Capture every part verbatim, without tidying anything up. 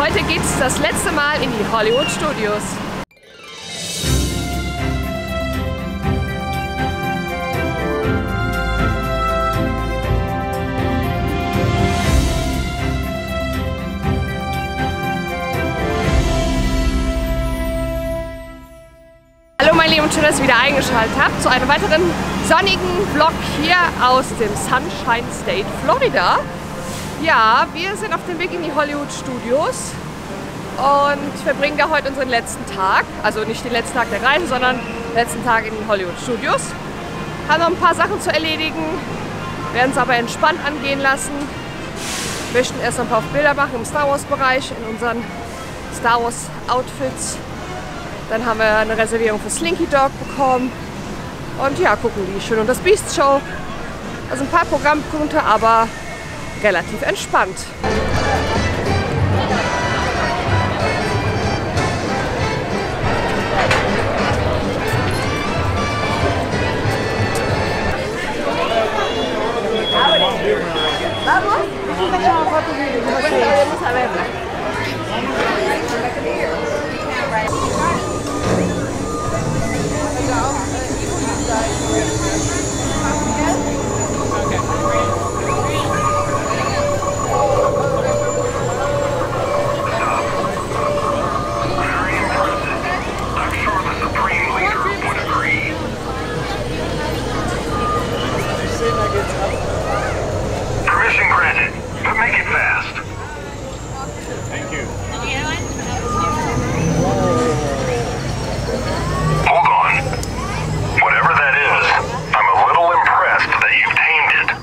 Heute geht's das letzte Mal in die Hollywood Studios. Hallo meine Lieben, schön, dass ihr wieder eingeschaltet habt zu einem weiteren sonnigen Vlog hier aus dem Sunshine State, Florida. Ja, wir sind auf dem Weg in die Hollywood Studios und verbringen da heute unseren letzten Tag. Also nicht den letzten Tag der Reise, sondern den letzten Tag in den Hollywood Studios. Haben noch ein paar Sachen zu erledigen, werden es aber entspannt angehen lassen. Möchten erst ein paar Bilder machen im Star Wars Bereich, in unseren Star Wars Outfits. Dann haben wir eine Reservierung für Slinky Dog bekommen. Und ja, gucken die Schön und das Biest Show. Also ein paar Programmpunkte, aber relativ entspannt. Permission granted, but make it fast. Thank you. Hold on. Whatever that is, I'm a little impressed that you've tamed it.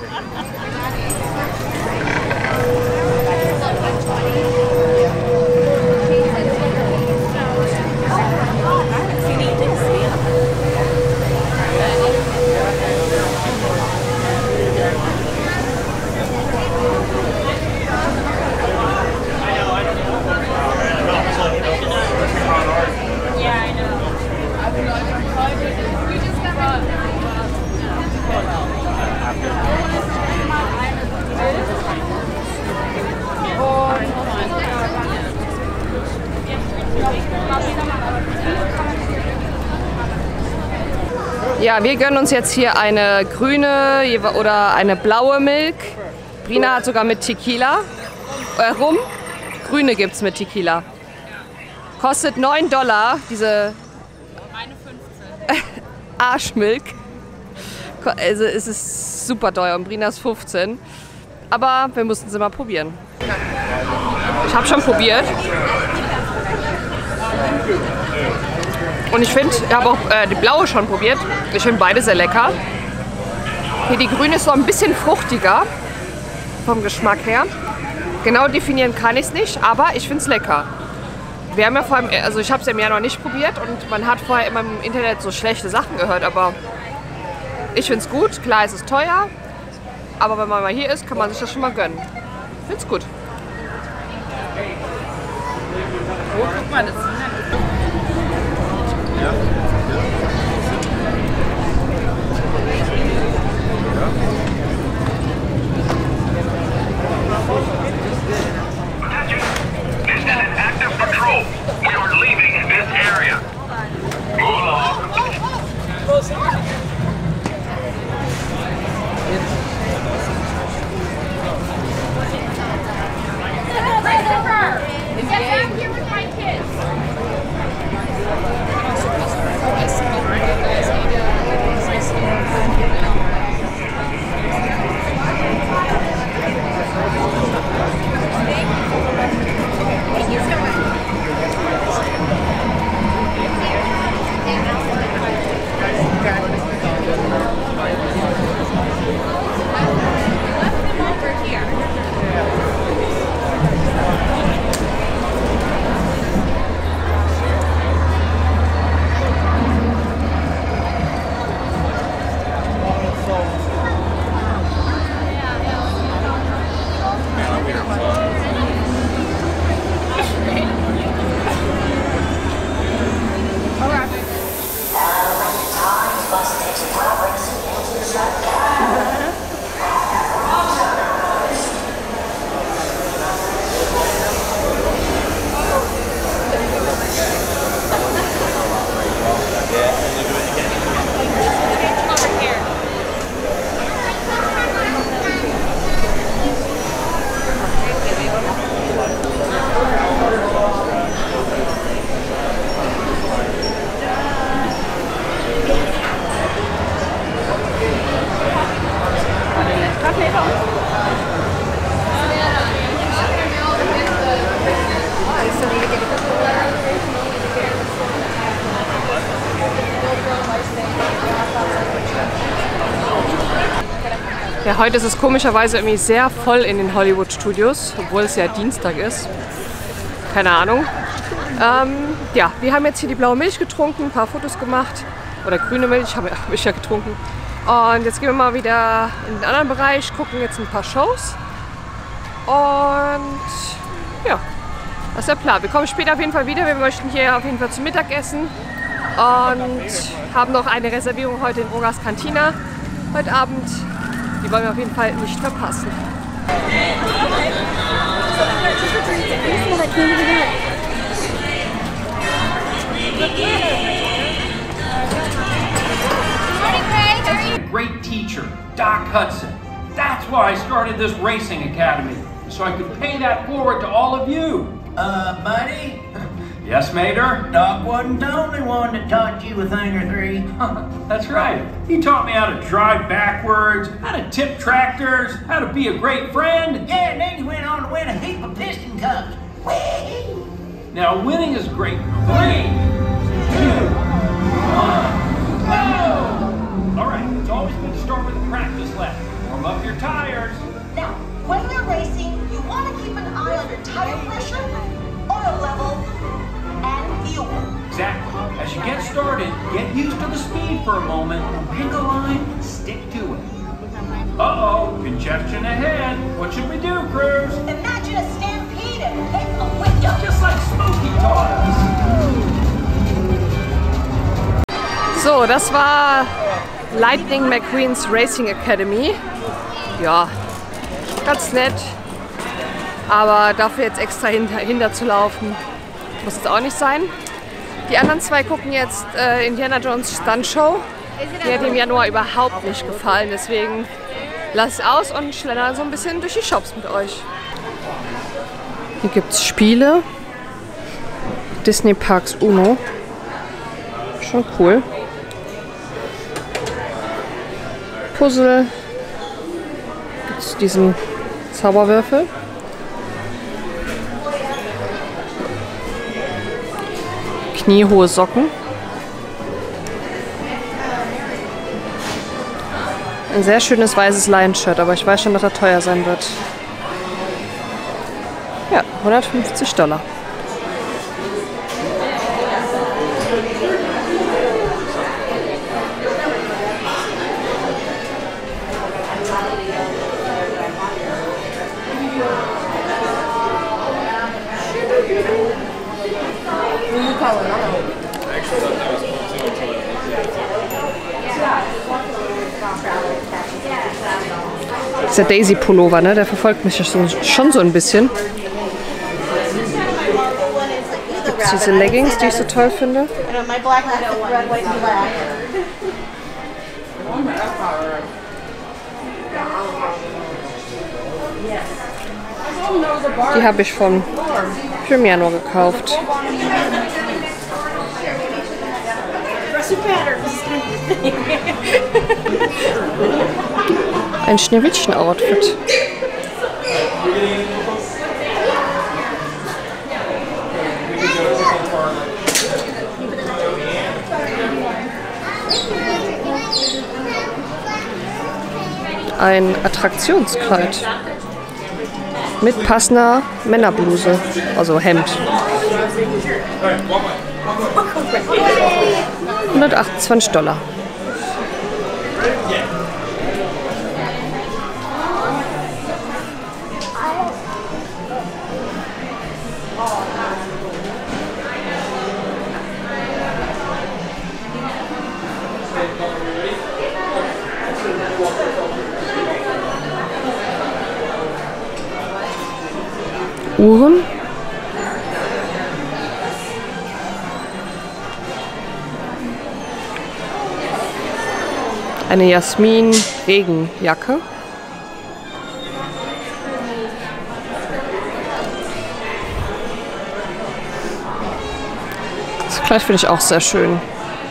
Ja, wir gönnen uns jetzt hier eine grüne oder eine blaue Milk. Brina hat sogar mit Tequila. Äh, Rum. Grüne gibt es mit Tequila. Kostet neun Dollar, diese Meine fünfzehn. Arschmilk. Also es ist super teuer und Brina ist fünfzehn. Aber wir mussten sie mal probieren. Ich habe schon probiert. Und ich finde, ich habe auch äh, die blaue schon probiert. Ich finde beide sehr lecker. Hier die grüne ist so ein bisschen fruchtiger vom Geschmack her. Genau definieren kann ich es nicht, aber ich finde es lecker. Wir haben ja vor allem, also ich habe es im Jahr noch nicht probiert und man hat vorher immer im Internet so schlechte Sachen gehört, aber ich finde es gut. Klar, es ist teuer, aber wenn man mal hier ist, kann man sich das schon mal gönnen. Ich finde es gut. Oh, guck mal, das ist Ja. Attention! This is an active patrol. We are leaving this area. Move along. Christopher! Get back here with my kids! Ja, heute ist es komischerweise irgendwie sehr voll in den Hollywood Studios, obwohl es ja Dienstag ist. Keine Ahnung. Ähm, ja, wir haben jetzt hier die blaue Milch getrunken, ein paar Fotos gemacht. Oder grüne Milch, habe hab ich ja getrunken. Und jetzt gehen wir mal wieder in den anderen Bereich, gucken jetzt ein paar Shows. Und ja, das ist der Plan. Wir kommen später auf jeden Fall wieder. Wir möchten hier auf jeden Fall zum Mittagessen. Und haben noch eine Reservierung heute in Rogas Cantina heute Abend. Die wollen wir auf jeden Fall nicht verpassen. Great teacher, Doc Hudson. That's why I started this racing academy, so I could pay that forward to all of you. Uh, buddy? Yes, Mater? Doc wasn't the only one that taught you a thing or three. That's right. He taught me how to drive backwards, how to tip tractors, how to be a great friend. Yeah, and then you went on to win a heap of piston cups. Whee! Now, winning is great. Three, two, one, go! All right, it's always good to start with a practice lap. Warm up your tires. Now, when you're racing, you want to keep an eye on your tire pressure, oil level, and fuel. Exactly. As you get started, get used to the speed for a moment, pick a line, and stick to it. Uh-oh, congestion ahead. What should we do, Cruz? Imagine a stampede and hit a window. Just like Smokey taught us. So, das war Lightning McQueen's Racing Academy. Ja, ganz nett. Aber dafür jetzt extra hinter, hinter zu laufen, muss es auch nicht sein. Die anderen zwei gucken jetzt äh, Indiana Jones Stunt Show. Die hat im Januar überhaupt nicht gefallen, deswegen lass es aus und schlender so ein bisschen durch die Shops mit euch. Hier gibt es Spiele. Disney Parks Uno. Schon cool. Puzzle. Gibt es diesen Zauberwürfel. Kniehohe Socken. Ein sehr schönes weißes Lion-Shirt, aber ich weiß schon, dass er teuer sein wird. Ja, hundertfünfzig Dollar. Das ist der Daisy-Pullover, ne? Der verfolgt mich schon so ein bisschen. Gibt es diese Leggings, die ich so toll finde? Die habe ich von im Januar gekauft. Ein Schneewittchen-Outfit. Ein Attraktionskleid mit passender Männerbluse, also Hemd. hundertachtundzwanzig Dollar. Uhren. Eine Jasmin-Regenjacke. Das Kleid finde ich auch sehr schön.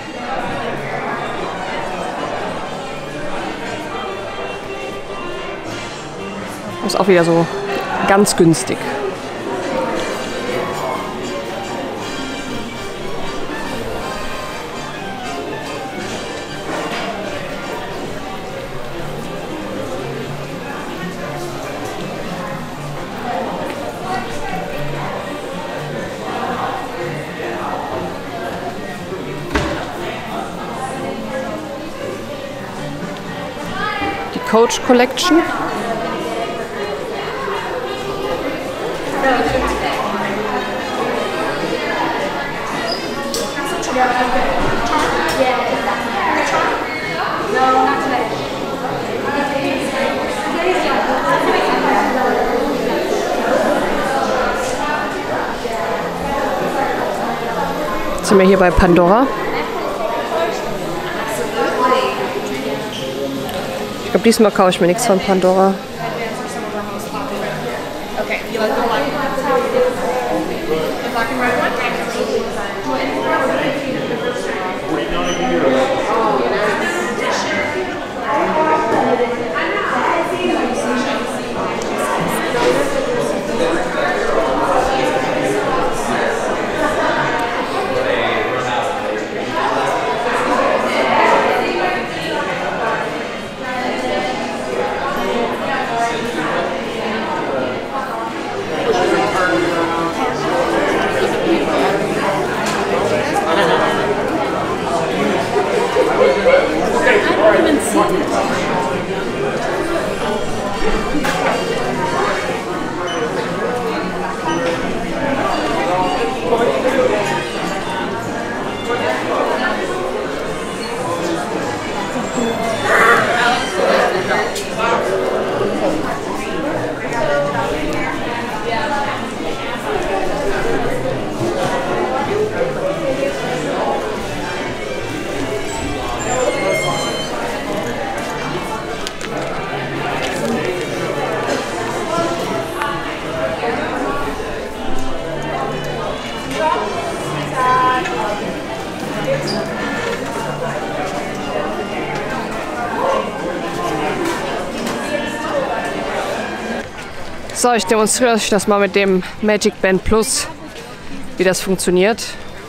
Ist auch wieder so ganz günstig. Coach Collection. Jetzt sind wir hier bei Pandora. Ich glaube, diesmal kaufe ich mir nichts von Pandora. Okay, you like the black one? The black and red one? So, ich demonstriere euch das mal mit dem Magic Band Plus, wie das funktioniert.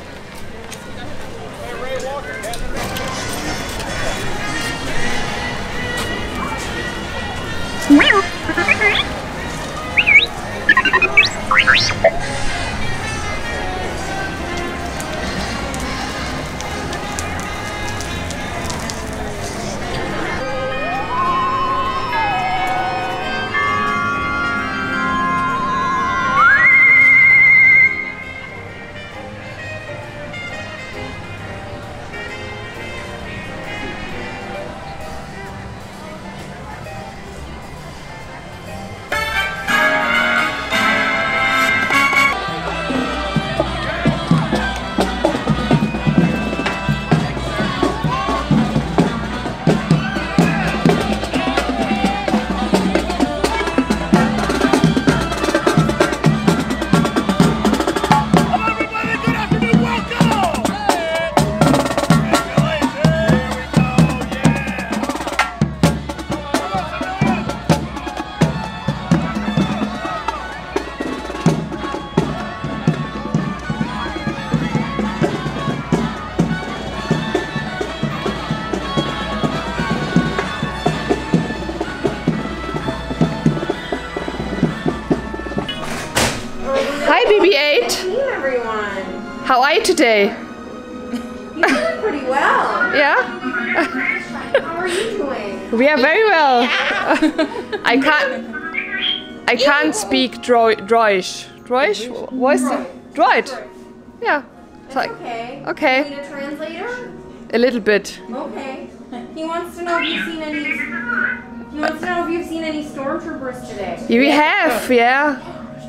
Hi B B eight! Hey everyone! How are you today? You did pretty well. Yeah? How are you doing? We are very well. I can't I can't speak Dro Droish. Droish? What is it? Droid. Yeah. It's okay. Okay. Need a translator? A little bit. Okay. He wants to know if you've seen any. He wants to know if you've seen any stormtroopers today. We have, yeah.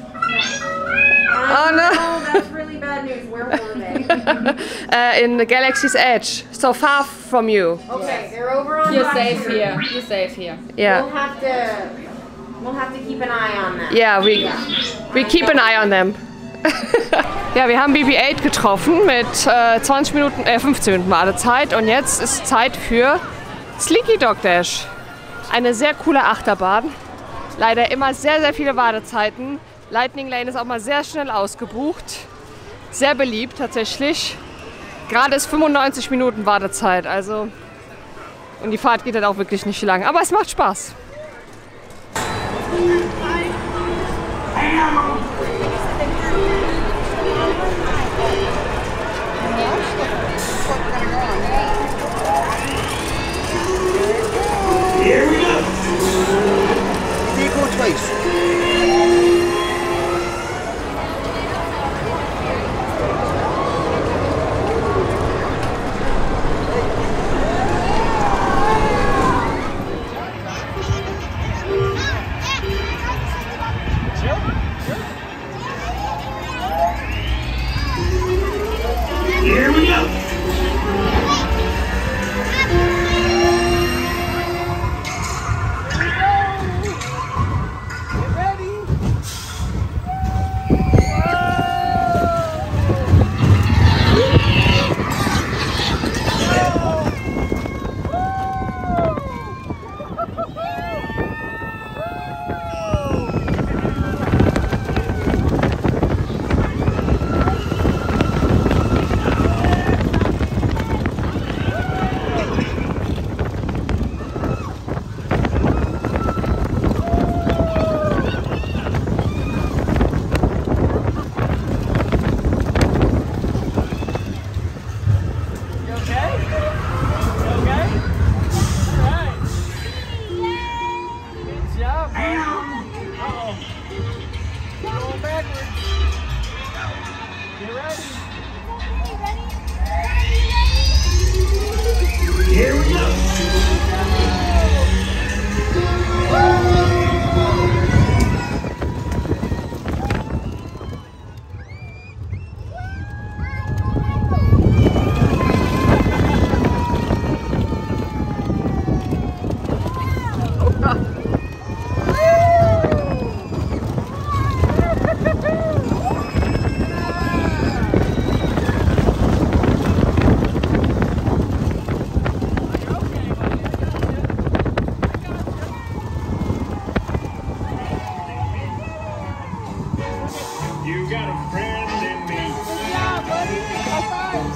Oh no. That's really bad news. Where were they? uh, in the Galaxy's Edge, so far from you. Okay, they're over on. You're Black safe Room. here. You're safe here. Yeah. We'll have to. We'll have to keep an eye on them. Yeah, we we keep an eye on them. Ja, wir haben B B eight getroffen mit äh, zwanzig Minuten, äh, fünfzehn Minuten Wartezeit und jetzt ist Zeit für Sleeky Dog Dash. Eine sehr coole Achterbahn. Leider immer sehr, sehr viele Wartezeiten. Lightning Lane ist auch mal sehr schnell ausgebucht. Sehr beliebt tatsächlich. Gerade ist fünfundneunzig Minuten Wartezeit, also und die Fahrt geht dann auch wirklich nicht lang. Aber es macht Spaß. Here we go.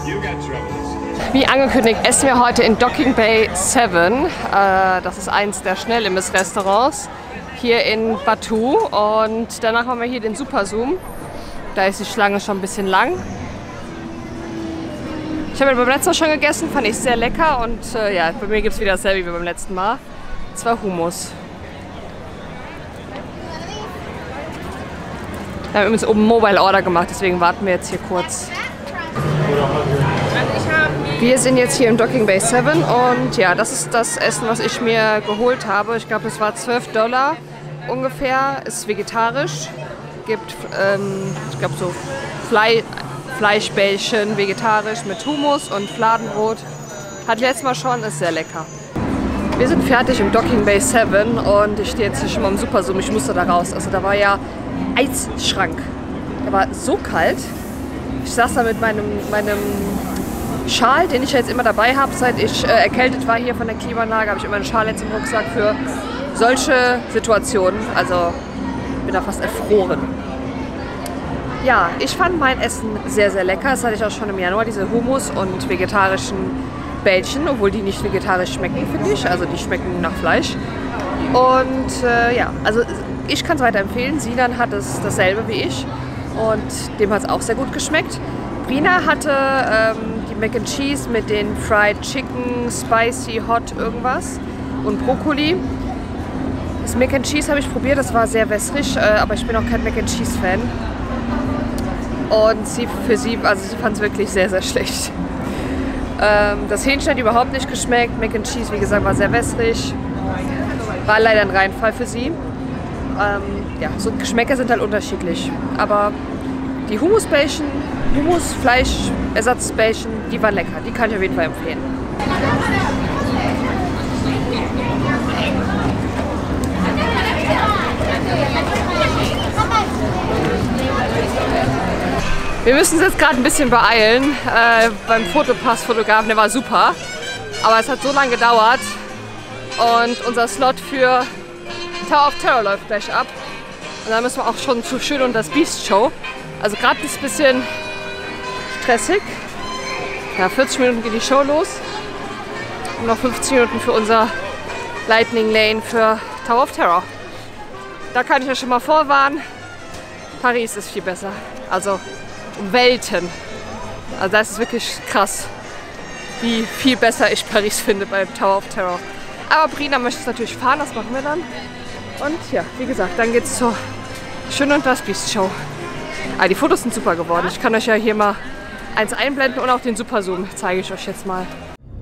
Wie angekündigt, essen wir heute in Docking Bay sieben. Äh, das ist eins der Schnellimbiss-Restaurants hier in Batu. Und danach haben wir hier den Super Zoom. Da ist die Schlange schon ein bisschen lang. Ich habe beim letzten Mal schon gegessen, fand ich sehr lecker. Und äh, ja, bei mir gibt es wieder dasselbe wie beim letzten Mal. Zwei Hummus. Wir haben übrigens oben Mobile Order gemacht, deswegen warten wir jetzt hier kurz. Wir sind jetzt hier im Docking Bay sieben und ja, das ist das Essen, was ich mir geholt habe. Ich glaube, es war zwölf Dollar ungefähr. Ist vegetarisch. Gibt, ähm, ich glaube, so Fle Fleischbällchen vegetarisch mit Hummus und Fladenbrot. Hat letztes Mal schon, ist sehr lecker. Wir sind fertig im Docking Bay sieben und ich stehe jetzt hier schon mal im Super Zoom. Ich musste da raus. Also da war ja Eisschrank. Der war so kalt. Ich saß da mit meinem, meinem Schal, den ich jetzt immer dabei habe, seit ich äh, erkältet war hier von der Klimaanlage, habe ich immer einen Schal jetzt im Rucksack für solche Situationen. Also bin da fast erfroren. Ja, ich fand mein Essen sehr, sehr lecker. Das hatte ich auch schon im Januar, diese Hummus und vegetarischen Bällchen, obwohl die nicht vegetarisch schmecken, finde ich. Also die schmecken nach Fleisch. Und äh, ja, also ich kann es weiterempfehlen. Sinan hat es dasselbe wie ich und dem hat es auch sehr gut geschmeckt. Brina hatte ähm, die Mac and Cheese mit den Fried Chicken, Spicy, Hot irgendwas und Brokkoli. Das Mac and Cheese habe ich probiert, das war sehr wässrig, äh, aber ich bin auch kein Mac and Cheese Fan. Und sie, für sie, also sie fand es wirklich sehr, sehr schlecht. Ähm, das Hähnchen hat überhaupt nicht geschmeckt. Mac and Cheese, wie gesagt, war sehr wässrig. War leider ein Reinfall für sie. Ähm, ja, so Geschmäcker sind halt unterschiedlich. Aber die Hummusbällchen, Hummus, Fleisch, Ersatzbällchen, die waren lecker. Die kann ich auf jeden Fall empfehlen. Wir müssen uns jetzt gerade ein bisschen beeilen. Äh, beim Fotopass-Fotografen, der war super. Aber es hat so lange gedauert. Und unser Slot für Tower of Terror läuft gleich ab. Und dann müssen wir auch schon zu Schön und das Biest Show. Also gerade ist ein bisschen stressig. Ja, vierzig Minuten geht die Show los. Und noch fünfzehn Minuten für unser Lightning Lane für Tower of Terror. Da kann ich euch schon mal vorwarnen. Paris ist viel besser. Also um Welten. Also das ist wirklich krass, wie viel besser ich Paris finde beim Tower of Terror. Aber Brina möchte es natürlich fahren, das machen wir dann. Und ja, wie gesagt, dann geht's zur Schön und das Biest Show. Ah, die Fotos sind super geworden. Ich kann euch ja hier mal eins einblenden und auch den Super Zoom zeige ich euch jetzt mal.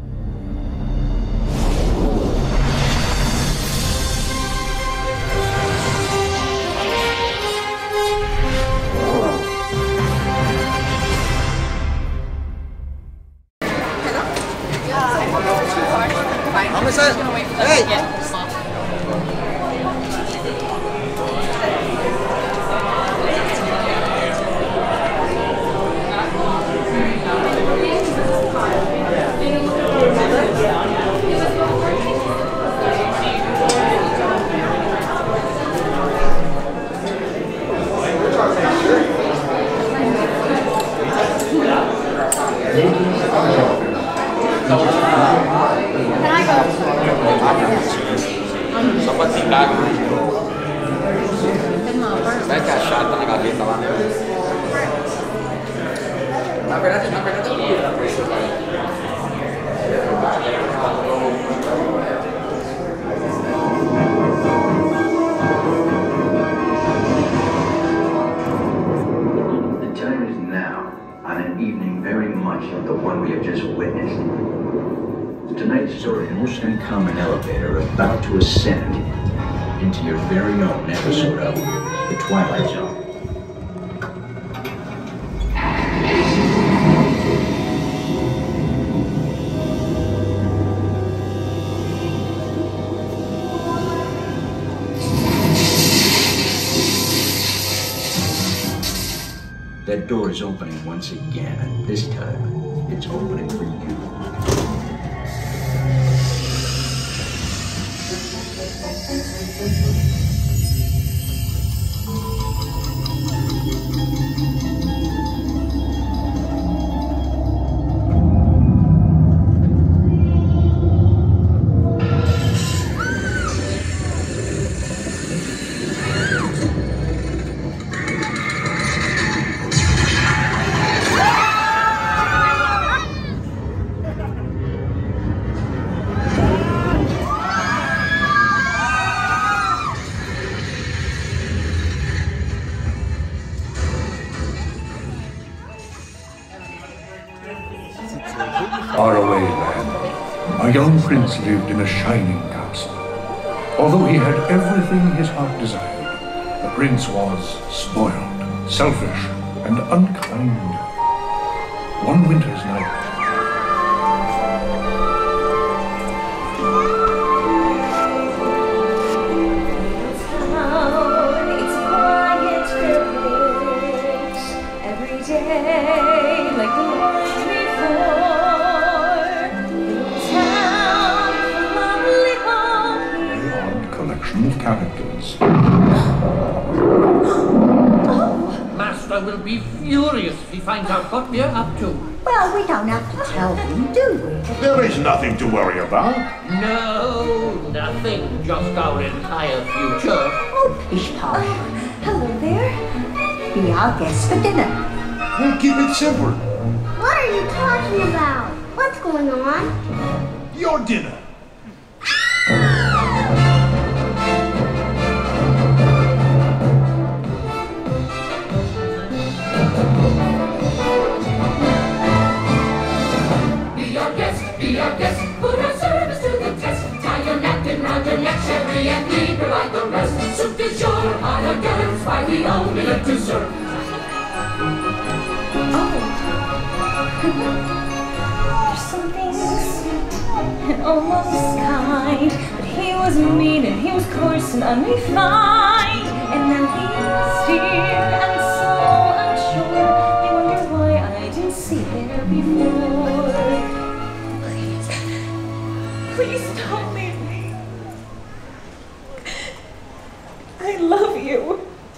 Tonight's story will come an elevator about to ascend into your very own episode of The Twilight Zone. That door is opening once again, and this time it's opening for you. Far away land, a young prince lived in a shining castle. Although he had everything his heart desired, the prince was spoiled, selfish, and unkind. One winter's night, characters. Master will be furious if he finds out what we're up to. Well, we don't have to tell him, do we? There is nothing to worry about. No, nothing. Just our entire future. Oh, pish posh. Hello there. Be our guest for dinner. We'll keep it simple. What are you talking about? What's going on? Your dinner. We only live to serve. Oh. There's something sweet and almost kind, but he was mean and he was coarse and unrefined, and now he's here and so unsure. I wonder why I didn't see there before. Please, please don't leave me. I love you.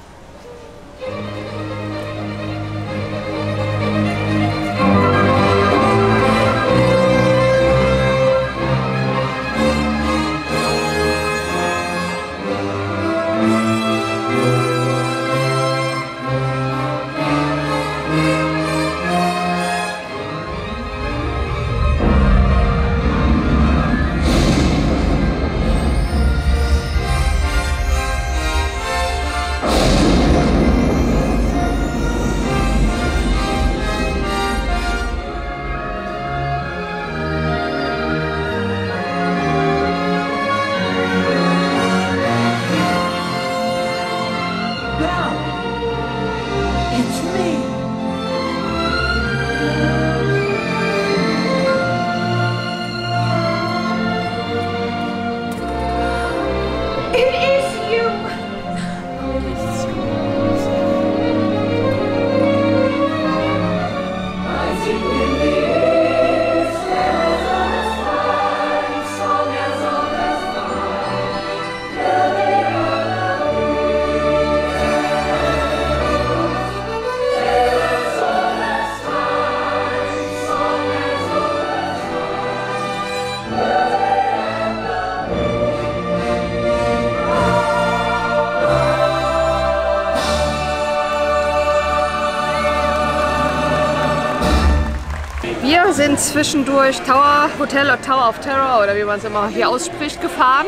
Wir sind zwischendurch Tower Hotel oder Tower of Terror oder wie man es immer hier ausspricht gefahren.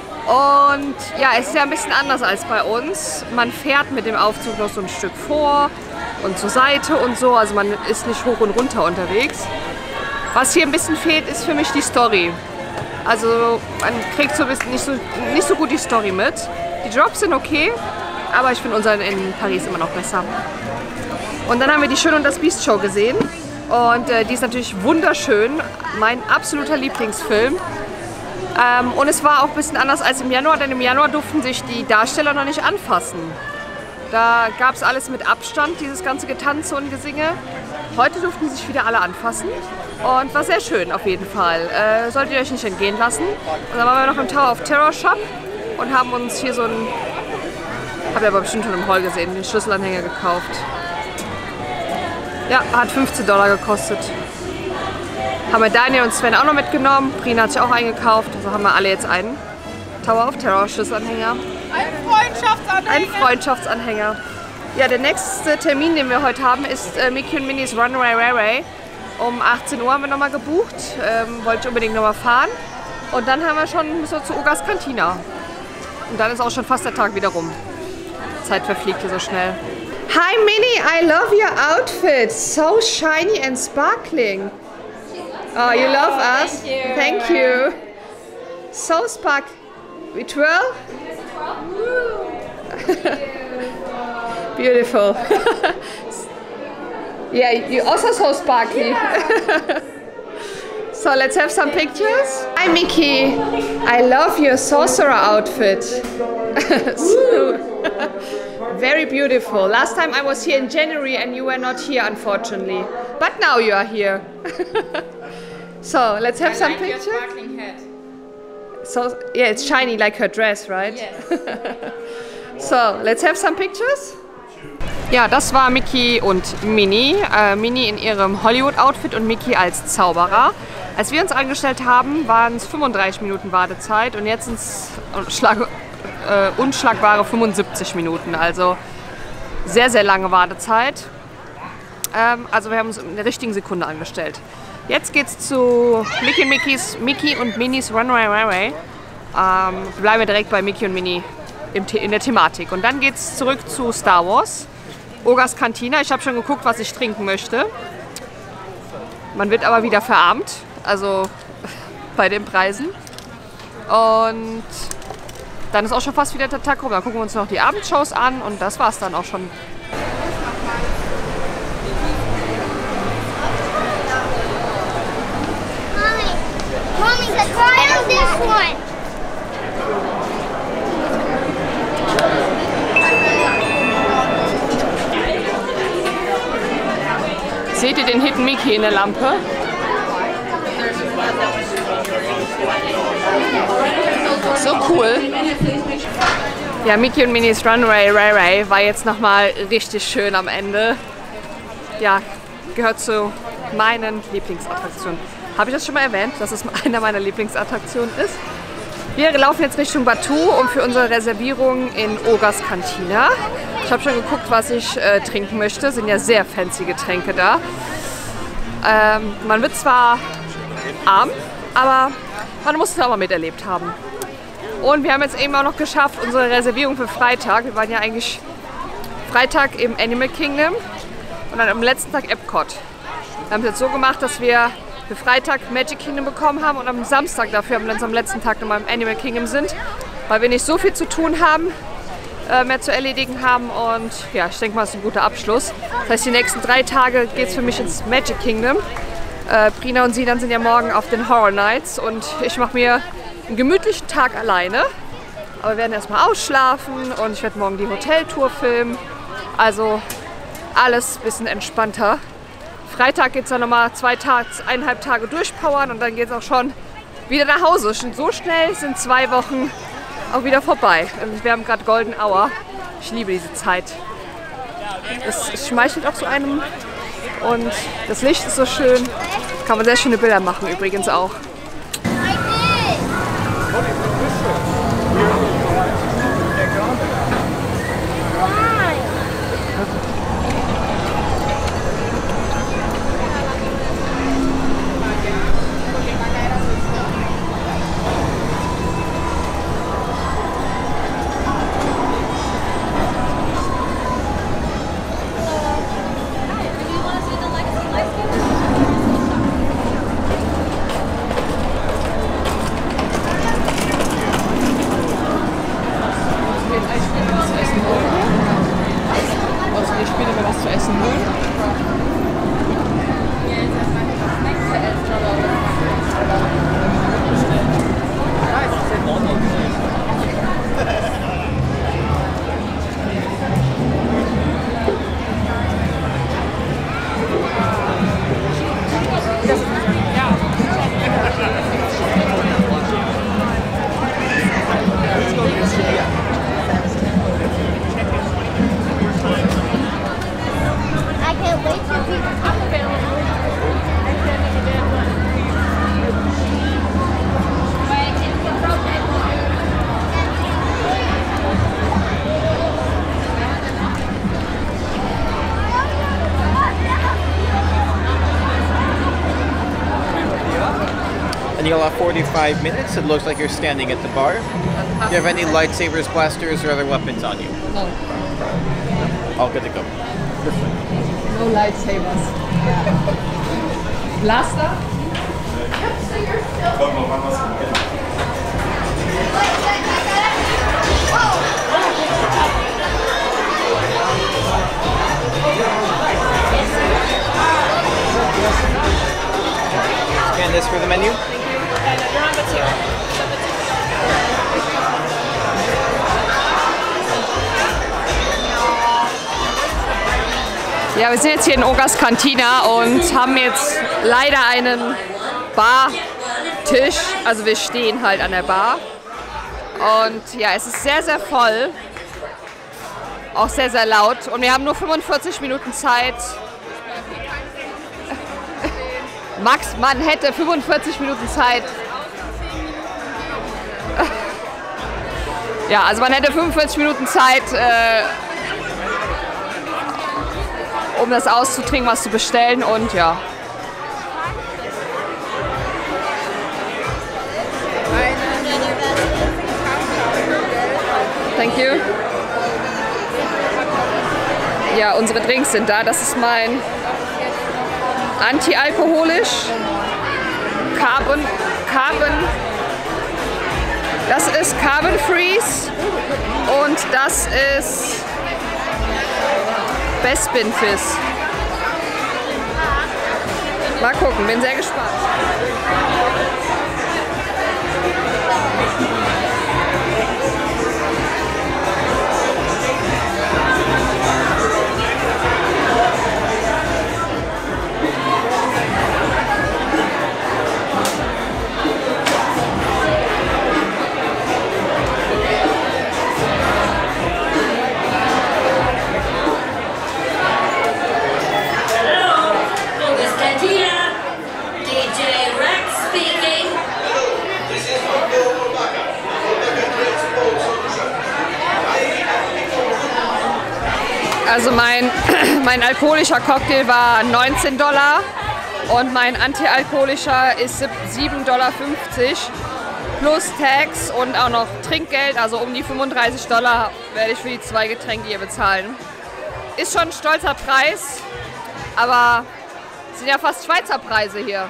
Und ja, es ist ja ein bisschen anders als bei uns. Man fährt mit dem Aufzug noch so ein Stück vor und zur Seite und so. Also man ist nicht hoch und runter unterwegs. Was hier ein bisschen fehlt, ist für mich die Story. Also man kriegt so ein bisschen nicht so, nicht so gut die Story mit. Die Drops sind okay, aber ich finde unseren in Paris immer noch besser. Und dann haben wir die Schön und das Biest Show gesehen. Und äh, die ist natürlich wunderschön, mein absoluter Lieblingsfilm. Ähm, und es war auch ein bisschen anders als im Januar, denn im Januar durften sich die Darsteller noch nicht anfassen. Da gab es alles mit Abstand, dieses ganze Getanze und Gesinge. Heute durften sich wieder alle anfassen und war sehr schön auf jeden Fall. Äh, solltet ihr euch nicht entgehen lassen. Und dann waren wir noch im Tower of Terror Shop und haben uns hier so einen, habt ihr aber bestimmt schon im Hall gesehen, den Schlüsselanhänger gekauft. Ja, hat fünfzehn Dollar gekostet. Haben wir Daniel und Sven auch noch mitgenommen. Prina hat sich auch eingekauft. Also haben wir alle jetzt einen Tower of Terror Schlüsselanhänger. Ein Freundschaftsanhänger. Ein Freundschaftsanhänger. Ja, der nächste Termin, den wir heute haben, ist äh, Mickey und Minnie's Runaway Railway. Um achtzehn Uhr haben wir nochmal gebucht. Ähm, wollte ich unbedingt nochmal fahren. Und dann haben wir schon so zu Ogas Cantina. Und dann ist auch schon fast der Tag wieder rum. Die Zeit verfliegt hier so schnell. Hi Minnie, I love your outfit. So shiny and sparkling. Oh, you love us? Thank you. Thank you. So spark. We twirl? Beautiful. Yeah, you also so sparkly. Yeah. So let's have some pictures. Hi Mickey, I love your sorcerer outfit. So, very beautiful. Last time I was here in January and you were not here, unfortunately. But now you are here. So let's have I some like pictures. Your sparkling hat. So yeah, it's shiny like her dress, right? Yes. So let's have some pictures. Ja, das war Mickey und Minnie. Äh, Minnie in ihrem Hollywood-Outfit und Mickey als Zauberer. Als wir uns angestellt haben, waren es fünfunddreißig Minuten Wartezeit und jetzt sind es schlag, äh, unschlagbare fünfundsiebzig Minuten. Also sehr, sehr lange Wartezeit. Ähm, also wir haben uns in der richtigen Sekunde angestellt. Jetzt geht's zu Mickey, Mickeys, Mickey und Minnies Runway Runway. Ähm, bleiben wir direkt bei Mickey und Minnie im in der Thematik. Und dann geht's zurück zu Star Wars. Ogas Cantina. Ich habe schon geguckt, was ich trinken möchte. Man wird aber wieder verarmt, also bei den Preisen. Und dann ist auch schon fast wieder der Tag rum. Dann gucken wir uns noch die Abendshows an und das war's dann auch schon. Mommy, try on this one. Seht ihr den Hidden Mickey in der Lampe? So cool. Ja, Mickey und Minnie's Runway Ray Ray war jetzt nochmal richtig schön am Ende. Ja, gehört zu meinen Lieblingsattraktionen. Habe ich das schon mal erwähnt, dass es einer meiner Lieblingsattraktionen ist? Wir laufen jetzt Richtung Batuu und für unsere Reservierung in Ogas Cantina. Ich habe schon geguckt, was ich äh, trinken möchte. Sind ja sehr fancy Getränke da. Ähm, man wird zwar arm, aber man muss es auch mal miterlebt haben. Und wir haben jetzt eben auch noch geschafft, unsere Reservierung für Freitag. Wir waren ja eigentlich Freitag im Animal Kingdom und dann am letzten Tag Epcot. Wir haben es jetzt so gemacht, dass wir für Freitag Magic Kingdom bekommen haben und am Samstag dafür haben wir uns am letzten Tag nochmal im Animal Kingdom sind, weil wir nicht so viel zu tun haben, äh, mehr zu erledigen haben und ja, ich denke mal, das ist ein guter Abschluss. Das heißt, die nächsten drei Tage geht es für mich ins Magic Kingdom. Äh, Prina und Sinan sind ja morgen auf den Horror Nights und ich mache mir einen gemütlichen Tag alleine. Aber wir werden erstmal ausschlafen und ich werde morgen die Hoteltour filmen. Also alles ein bisschen entspannter. Freitag geht es dann nochmal zwei Tage, eineinhalb Tage durchpowern und dann geht es auch schon wieder nach Hause. So schnell sind zwei Wochen auch wieder vorbei. Wir haben gerade Golden Hour. Ich liebe diese Zeit. Es schmeichelt auch zu einem und das Licht ist so schön. Kann man sehr schöne Bilder machen übrigens auch. And you'll have forty-five minutes. It looks like you're standing at the bar. Do you have any lightsabers, blasters, or other weapons on you? No. All good to go. No lightsabers. Blaster? Scan this for the menu. Ja, wir sind jetzt hier in Ogas Cantina und haben jetzt leider einen Bartisch. Also wir stehen halt an der Bar. Und ja, es ist sehr, sehr voll. Auch sehr, sehr laut. Und wir haben nur fünfundvierzig Minuten Zeit. Max, man hätte fünfundvierzig Minuten Zeit. Ja, also man hätte fünfundvierzig Minuten Zeit, äh, um das auszutrinken, was zu bestellen und ja. Thank you. Ja, unsere Drinks sind da. Das ist mein antialkoholisch, Carbon, Carbon, das ist Carbon Freeze und das ist Bespin Fizz. Mal gucken, bin sehr gespannt. Also mein, mein alkoholischer Cocktail war neunzehn Dollar und mein antialkoholischer ist sieben Dollar fünfzig plus Tax und auch noch Trinkgeld, also um die fünfunddreißig Dollar werde ich für die zwei Getränke hier bezahlen. Ist schon ein stolzer Preis, aber es sind ja fast Schweizer Preise hier.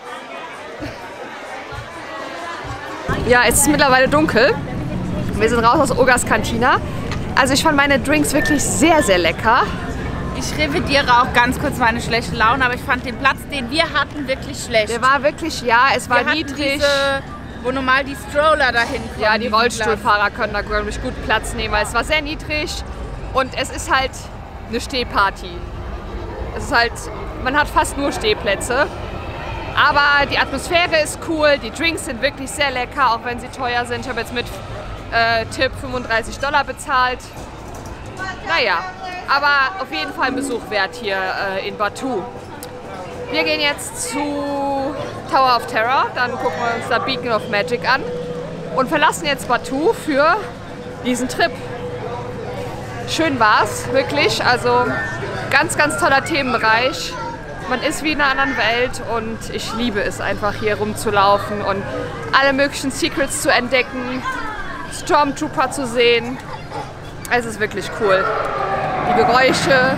Ja, es ist mittlerweile dunkel. Wir sind raus aus Ogas Cantina. Also ich fand meine Drinks wirklich sehr, sehr lecker. Ich revidiere auch ganz kurz meine schlechte Laune, aber ich fand den Platz, den wir hatten, wirklich schlecht. Der war wirklich, ja, es war wir niedrig. Diese, wo normal die Stroller dahin kommen. Ja, die Rollstuhlfahrer können da wirklich gut Platz nehmen, weil es war sehr niedrig und es ist halt eine Stehparty. Es ist halt, man hat fast nur Stehplätze. Aber die Atmosphäre ist cool, die Drinks sind wirklich sehr lecker, auch wenn sie teuer sind. Ich habe jetzt mit Äh, Tipp fünfunddreißig Dollar bezahlt. Naja, aber auf jeden Fall ein Besuch wert hier äh, in Batu. Wir gehen jetzt zu Tower of Terror, dann gucken wir uns da Beacon of Magic an und verlassen jetzt Batu für diesen Trip. Schön war's, wirklich. Also ganz, ganz toller Themenbereich. Man ist wie in einer anderen Welt und ich liebe es einfach hier rumzulaufen und alle möglichen Secrets zu entdecken. Stormtrooper zu sehen. Es ist wirklich cool. Die Geräusche.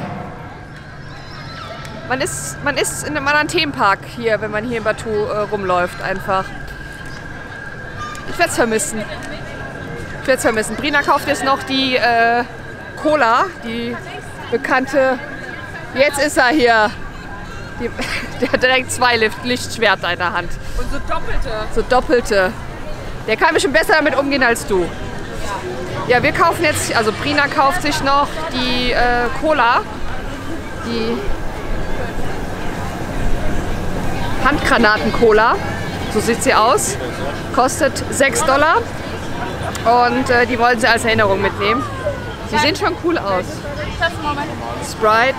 Man ist, man ist in einem anderen Themenpark hier, wenn man hier in Batu äh, rumläuft einfach. Ich werde es vermissen. Ich werde es vermissen. Brina kauft jetzt noch die äh, Cola, die bekannte. Jetzt ist er hier. Die, der hat direkt zwei Lichtschwerter in der Hand. Und so doppelte. So doppelte. Der kann bestimmt besser damit umgehen als du. Ja, wir kaufen jetzt, also Brina kauft sich noch die äh, Cola, die Handgranaten-Cola, so sieht sie aus, kostet sechs Dollar und äh, die wollen sie als Erinnerung mitnehmen. Sie sehen schon cool aus. Sprite.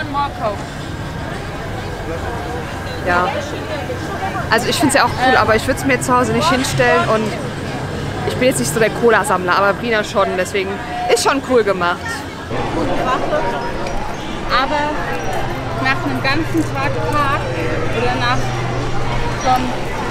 Ja. Also ich finde es ja auch cool, aber ich würde es mir zu Hause nicht hinstellen und ich bin jetzt nicht so der Cola-Sammler, aber Brina schon, deswegen ist schon cool gemacht. Aber nach einem ganzen Tag Park oder nach schon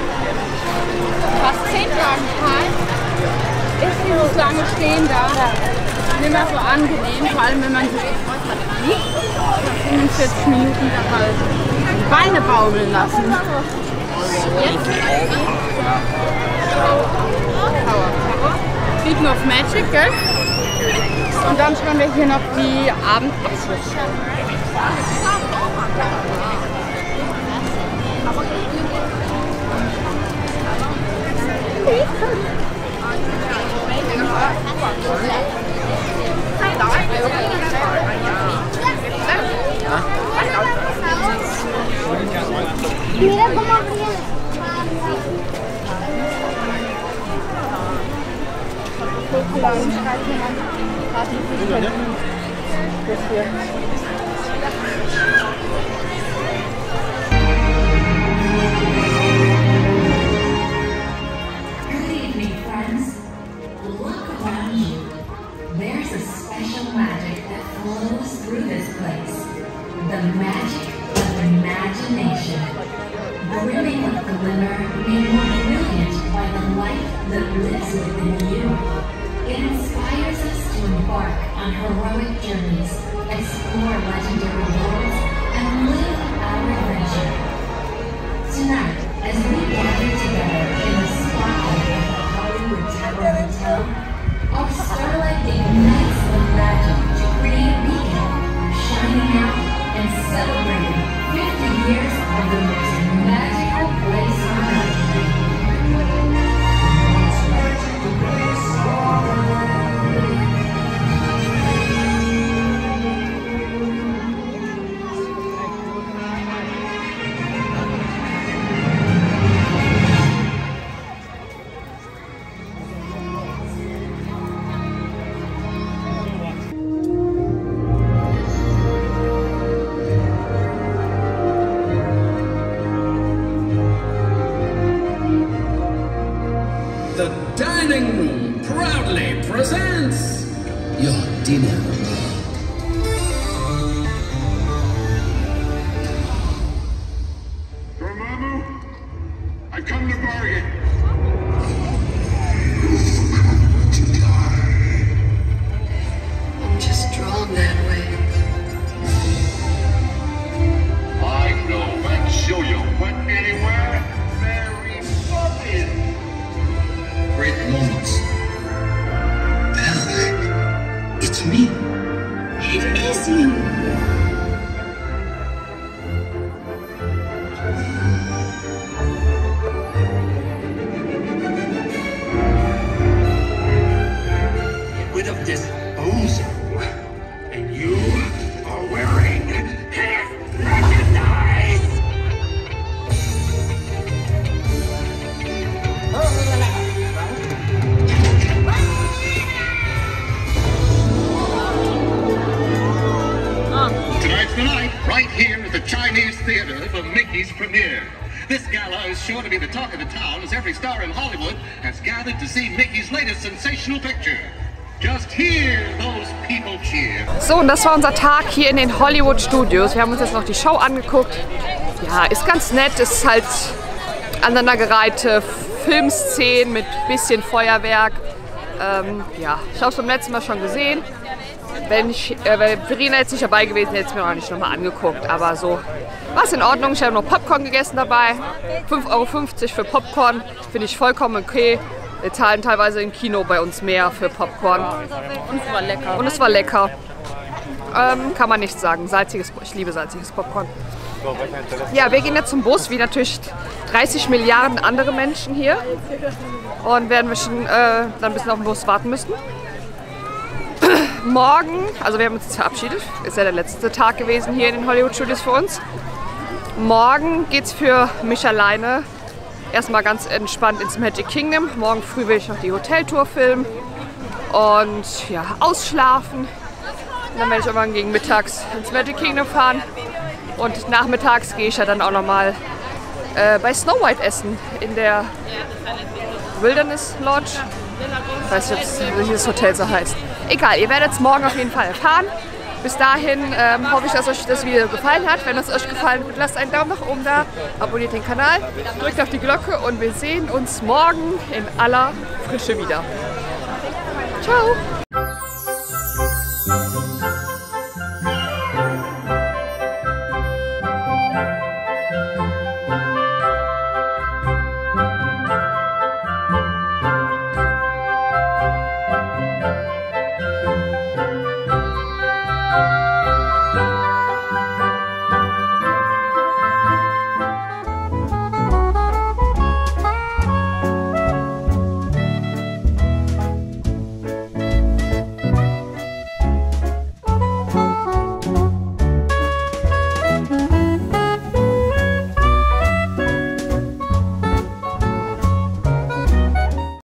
fast zehn Tagen Park ist dieses lange Stehen da nicht mehr so angenehm, vor allem wenn man sich gefreut hat. fünfundvierzig Minuten dabei die Beine baumeln lassen. Bieten auf Magic, gell? Und dann schauen wir hier noch die Abendabschlüsse. Mira cómo ríe. Good evening, friends. Look around you. There's a special magic that flows through this place. The magic of imagination. Brimming with glimmer, made more brilliant by the light that lives within you. It inspires us to embark on heroic journeys, explore legendary worlds, and live our adventure. Tonight, as we gather together in the spotlight of the Hollywood Tower Hotel, our starlight ignites the magic to create a beacon, shining out and celebrating fifty years of the most magical place on earth. The dining room proudly presents your dinner. Dormammu, I've come to bargain. To die. I'm just drawn that way. I know and show you what anywhere. Very fucking. Great moments. Belle, it's me. It is you. Get rid of this bozo. And you are wearing his merchandise. Tonight's the night, right here at the Chinese Theater for Mickey's premiere. This gala is sure to be the talk of the town as every star in Hollywood has gathered to see Mickey's latest sensational picture. Just hear those people cheer. So, und das war unser Tag hier in den Hollywood Studios. Wir haben uns jetzt noch die Show angeguckt. Ja, ist ganz nett. Es ist halt aneinandergereihte Filmszenen mit bisschen Feuerwerk. Ähm, ja, ich habe es beim letzten Mal schon gesehen. Wenn ich, äh, wenn Verena jetzt nicht dabei gewesen, hätte ich es mir auch nicht nochmal angeguckt. Aber so war es in Ordnung. Ich habe noch Popcorn gegessen dabei. fünf Euro fünfzig für Popcorn finde ich vollkommen okay. Wir zahlen teilweise im Kino bei uns mehr für Popcorn. Und es war lecker. Und es war lecker. Ähm, kann man nicht sagen. Salziges, ich liebe salziges Popcorn. Ja, wir gehen jetzt zum Bus, wie natürlich dreißig Milliarden andere Menschen hier. Und werden wir schon äh, dann ein bisschen auf den Bus warten müssen. Morgen, also wir haben uns jetzt verabschiedet, ist ja der letzte Tag gewesen hier in den Hollywood Studios für uns. Morgen geht es für mich alleine erstmal ganz entspannt ins Magic Kingdom. Morgen früh will ich noch die Hoteltour filmen und ja, ausschlafen. Und dann werde ich irgendwann gegen mittags ins Magic Kingdom fahren. Und nachmittags gehe ich ja dann auch nochmal äh, bei Snow White essen in der Wilderness Lodge. Ich weiß nicht, wie das Hotel so heißt. Egal, ihr werdet es morgen auf jeden Fall erfahren. Bis dahin ähm, hoffe ich, dass euch das Video gefallen hat. Wenn es euch gefallen hat, lasst einen Daumen nach oben da, abonniert den Kanal, drückt auf die Glocke und wir sehen uns morgen in aller Frische wieder. Ciao!